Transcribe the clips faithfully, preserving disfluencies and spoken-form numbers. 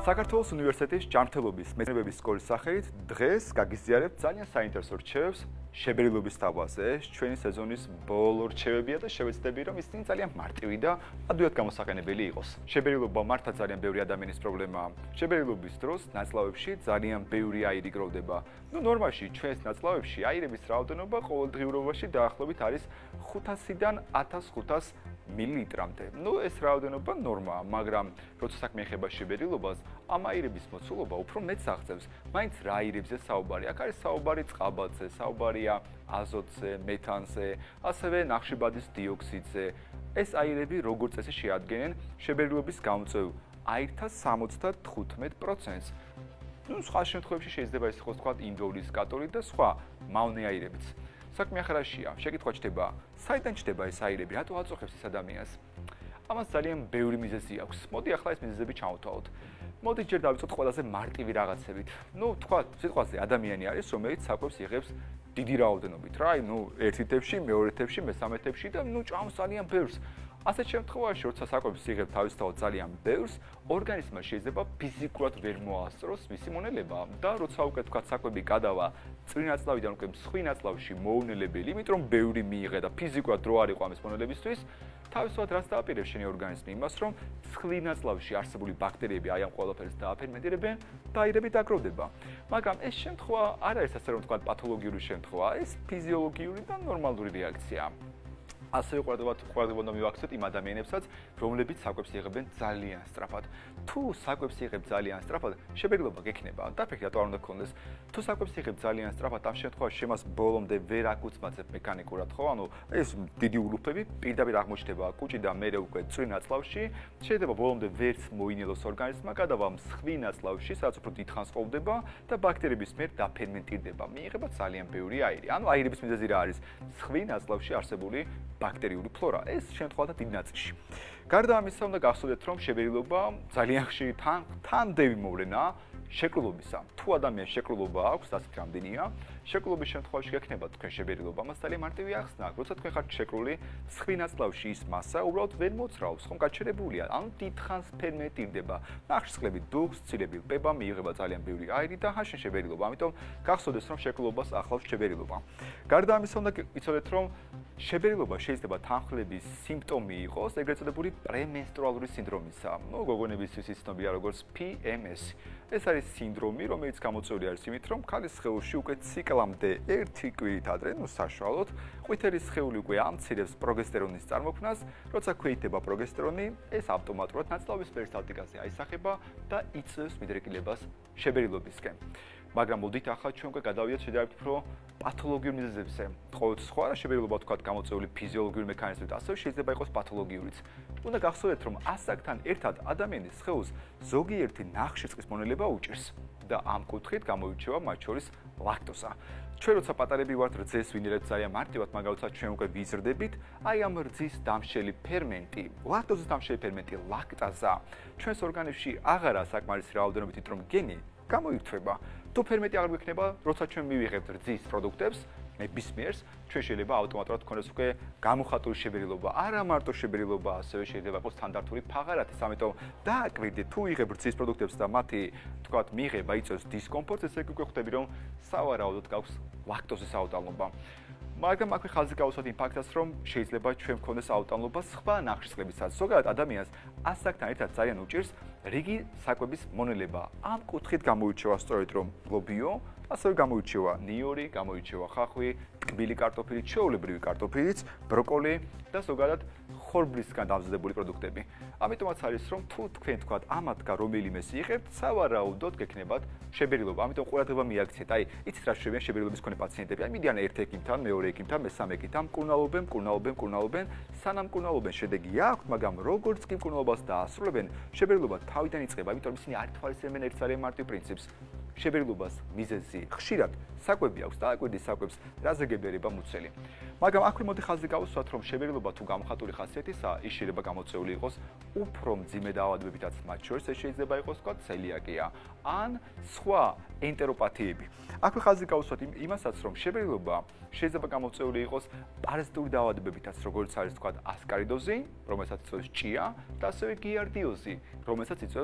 საქართველოს უნივერსიტეტის ჯანმრთელობის მეცნიერებების სკოლის სახელით დღეს გაგიზიარებთ ძალიან საინტერესო რჩევებს შეფერილობის თავაზე. ჩვენი სეზონის ბოლო რჩევებია და შევეცდები, რომ ისინი ძალიან მარტივი და ადვილად გამოსაყენებელი იყოს. შეფერილობა მართლა ძალიან ბევრი ადამიანის პრობლემაა. შეფერილობის დროს ნაწლავებში ძალიან ბევრი აირი გროვდება. ნუ ნორმალში ჩვენს ნაწლავებში აირების რაოდენობა ყოველდღიურობაში დაახლოებით არის ხუთასიდან ათას ხუთას მილilitrამდე. ნუ ეს რაოდენობა ნორმაა, მაგრამ როცა საქმე ეხება შეფერილობას, ამ აირების მოცულობა უფრო მეტს აღწევს. მაინც რა აირებზე საუბარი? აქ არის საუბარი წყალბადზე, საუბარია აზოტზე, მეთანზე, ასევე ნახშირბადის დიოქსიდზე. ეს აირები როგორც წესი შეადგენენ შეფერილობის გამომწვევ აირთა სამოცდათხუთმეტ პროცენტს. ნუ სხვა შემთხვევებში შეიძლება ეს იყოს თქვა ინდოლის, კატოლის და სხვა მავნე აირებიც. საქმე ახალაშია. შეკითხვა ჩდება, საიდან ჩდება ეს აირები, რატო აწუხებს ეს ადამიანს? ამას ძალიან ბევრი მიზეზი აქვს. მოდი ახლა ეს მიზეზები ჩავთვალოთ. მოდი ჯერ დავიწყოთ ყველაზე მარტივი რაღაცებით. ნუ თქვა, სიტყვაზე ადამიანი არის, რომელიც საკვებს იღებს დიდი რაოდენობით, რა, აი, ნუ ერთი თებში, მეორე თებში, მესამე თებში და ნუ ჭამს ძალიან ბევრს. ასეთ შემთხვევაში, როცა საკვებს იღებ თავისთავად ძალიან ბევრს, ორგანიზმმა შეიძლება ფიზიკურად ვერ მოასწროს მისი მონელება და როცა უკვე თქვა საკვები გადავა წვრილ ნაწლავიდან უკვე მსხვილი ნაწლავში მოუნელებელი, იმიტომ რომ ბევრი მიიღე და ფიზიკურად დრო არ იყო ამის მონელებისთვის, თავისთავად რას დააპირებს შენი ორგანიზმი? იმას, რომ მსხვილი ნაწლავში არსებული ბაქტერიები აი ამ ყველაფერს დააფერმენტირებენ და აირები დაგროვდება. მაგრამ ეს შემთხვევა არ არის ასე რომ თქვა პათოლოგიური შემთხვევა, ეს ფიზიოლოგიური და ნორმალური რეაქციაა. ასევე ყურადღება უნდა მივაქცევთ იმ ადამიანებსაც, რომლებიც საკვებს იღებენ ძალიან სწრაფად. თუ საკვებს იღებ ძალიან სწრაფად, შეფერილობა გექნება. დაფიქრე, რატო არ უნდა გქონდეს? თუ საკვებს იღებ ძალიან სწრაფად, ამ შემთხვევაში შემას ბოლომდე ვერ აკუცმაცებ მექანიკურად, ხო? ანუ ეს დიდი ულუფები პირდაპირ აღმოჩნდება კუჭი და მერე უკვე წვრილ ნაწლავში, შეიძლება ბოლომდე ვერც მოინელოს ორგანიზმმა, გადავა მსხვილი ნაწლავში, სადაც უფრო დიდხანს ყოფდება და ბაქტერიების მიერ დაფერმენტირდება. მიიღება ძალიან ბევრი აირი. ანუ აირების მიზეზი რა არის? მსხვილი ნაწლავში არსებული ბაქტერიული ფლორა. ეს შემთხვევათა დიდ ნაწილში. გარდა ამისა, უნდა გახსოვდეთ, რომ შეფერილობა ძალიან ხშირი თანდები მოვლენაა შეკრულობისა. თუ ადამიანს შეკრულობა აქვს, ასეთ რამდენია, შეკრულობის შემთხვევაში გექნება თქვენ შეფერილობა. მას ძალიან მარტივი ახსნა აქვს. როცა თქვენ ხართ შეკრული, მსხვილი ნაწლავში ის მასა უბრალოდ ვერ მოძრაობს, ხომ გაჩერებულია. ანუ დიდხანს ფერმენტირდება. ნახშირწყლები დუღს, ცილები ლპება, მიიღება ძალიან ბევრი აირი და ჰაშენ შეფერილობა. ამიტომ გახსოვდეს, რომ შეკრულობას ახლავს შეფერილობა. გარდა ამისა, უნდა იცოდეთ, რომ შეფერილობა შეიძლება თანხლების სიმპტომი იყოს, ეგრეთ წოდებული პრემენსტრუალური სინდრომისა. ნუ გოგონებისთვის იცნობია როგორც P M S. ეს არის სინდრომი, რომელიც გამოწვეული არის იმით, რომ ქალის სხეულში უკვე ციკლამდე ერთი კვირით ადრე, ნუ საშუალოდ, ყვითელი სხეული უკვე ამცირებს პროგესტერონის წარმოქმნას, როცა ქვეითება პროგესტერონი, ეს ავტომატურად ნაწლავის პერისტალტიკაზე აისახება და იწვევს მიდრეკილებას შეფერილობისკენ. მაგრამ მოდით ახლა ჩვენ უკვე გადავიდეთ შედარებით უფრო პათოლოგიურ მიზეზებზე. ყოველთვის სხვა რა შეფერილობა თქვა გამოწვეული ფიზიოლოგიური მექანიზმით, ასევე შეიძლება იყოს პათოლოგიურიც. უნდა გახსოვდეთ, რომ ასაკთან ერთად ადამიანის სხეულს ზოგიერთი ნახშირწყლის მონელება უჭირს და ამ კუთხით გამოირჩევა მათ შორის ლაქტოზა. ჩვენ როცა პატარები ვართ, რძეს ვინერებთ ძალიან მარტივად, მაგრამ როცა ჩვენ უკვე ვიზრდებით, აი ამ რძის დამშელი ფერმენტი, ლაქტოზის დამშელი ფერმენტი, ლაქტაზა, ჩვენს ორგანიზმში აღარა საკმარისი რაოდენობით იმიტომ რომ გენი გამოირთვება. თუ ფერმენტი აღარ გვექნება, როცა ჩვენ მივიღებთ რძის პროდუქტებს, ნებისმიერს, ჩვენ შეიძლება ავტომატურად გქონდეს უკვე გამოხატული შეფერილობა. არა მარტო შეფერილობა, ასევე შეიძლება იყოს სტანდარტული ფაღარათის, ამიტომ დააკვირდით, თუ იღებ რძის პროდუქტებს და მათი, თქვათ, მიღება იწვევს დისკომფორტს, ესე იგი ხვდები, რომ სავარაუდოდ გაქვს ლაქტოზის აუტანლობა. მაგრამ აქვე ხაზი გავუსვათ იმ ფაქტს, რომ შეიძლება ჩვენ გქონდეს აუტანლობა სხვა ნახშირწყლებისაც. ზოგადად ადამიანს ასაკთან ერთად ძალიან უჭირს რიგი საკვების მონელება. ამ კუთხით გამოირჩევა სწორედ რომ ლობიო, ასევე გამოირჩევა ნიორი, გამოირჩევა ხახვი, ტკბილი კარტოფილი, ჩვეულებრივი კარტოფილიც, ბროკოლი და ზოგადად ხორბლისგან დამზადებული პროდუქტები. ამიტომაც არის რომ თუ თქვენ თქვათ ამათგან რომელიმეს იღებთ, სავარაუდოდ გექნებათ შეფერილობა. ამიტომ ყურადღება მიაქციეთ. აი, იცით რა შეფერილობის შეფერილობის მქონე პაციენტები, აი მიდიან ერთ ექიმთან, მეორე ექიმთან, მესამე ექიმთან, მკურნალობენ, მკურნალობენ, მკურნალობენ, სანამ მკურნალობენ, შედეგი აქვთ, მაგრამ როგორც კი მკურნალობას დაასრულებენ, შეფერილობა თავიდან იწყება, იმიტომ რომ ისინი არ თვალისწინებენ ერთ ძალიან მარტივ პრინციპს. შეფერილობას მიზეზი ხშირად საკვები აქვს და აკვირდის საკვებს რაზე გებერება მუცელი. მაგრამ აქვე მოდი ხაზი გავუსვათ, რომ შეფერილობა თუ გამოხატული ხასიათისაა, ის შეიძლება გამოწვეული იყოს უფრო მძიმე დაავადებებითაც, მათ შორის ეს შეიძლება იყოს თქვა ცელიაკია ან სხვა ენტეროპათიები. აქვე ხაზი გავუსვათ იმასაც, რომ შეფერილობა შეიძლება გამოწვეული იყოს პარაზიტული დაავადებებითაც, როგორც არის თქვა ასკარიდოზი, რომელსაც იწვევს ჭია და ასევე გიარდიოზი, რომელსაც იწვევს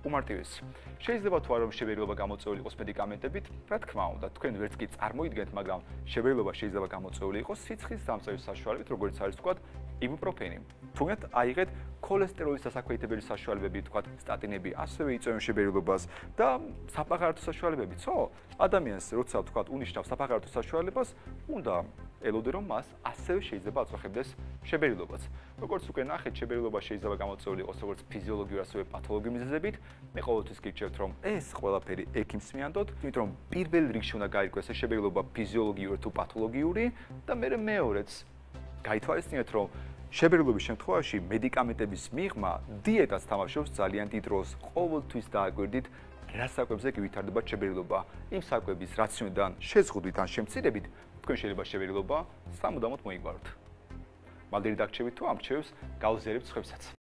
უმარტივესი. შეიძლება თუ არა რომ შეფერილობა გამოწვეული იყოს მედიკამენტებით, რა თქმა უნდა, თქვენ ვერც კი წარმოიდგენთ, მაგრამ შეფერილობა შეიძლება გამოწვეული იყოს სიცხის დამწევის საშუალებით, როგორც არის თქვა იბუპროფენი. თუნდაც აიღეთ ქოლესტეროლის დასაქვეითებელი საშუალებები, თქვა სტატინები, ასევე იწვევენ შეფერილობას და საფაღარათო საშუალებებიც, ხო? ადამიანს როცა თქვა უნიშნავს საფაღარათო საშუალებას, უნდა ელოდე რომ მას ასევე შეიძლება აწუხებდეს შეფერილობაც. როგორც უკვე ნახეთ, შეფერილობა შეიძლება გამოწვეული იყოს როგორც ფიზიოლოგიური, ასევე პათოლოგიური მიზეზებით. მე ყოველთვის გირჩევთ, რომ ეს ყველაფერი ექიმს მიანდოთ, იმიტომ რომ პირველ რიგში უნდა გაირკვეს ეს შეფერილობა ფიზიოლოგიური თუ პათოლოგიური და მე მეორეც გაითვალისწინეთ, რომ შეფერილობის შემთხვევაში მედიკამენტების მიღმა დიეტას თამაშობს ძალიან დიდ როლს. ყოველთვის დააკვირდით რა საკვებზე გივითარდება შეფერილობა. იმ საკვების რაციონიდან შეზღუდვით ან შემცირებით თქვენ შეიძლება შეფერილობა სამუდამოდ მოიგვაროთ. მალდერი დაგჩევით თუ ამ რჩევებს გავზიარებთ სხვებსაც.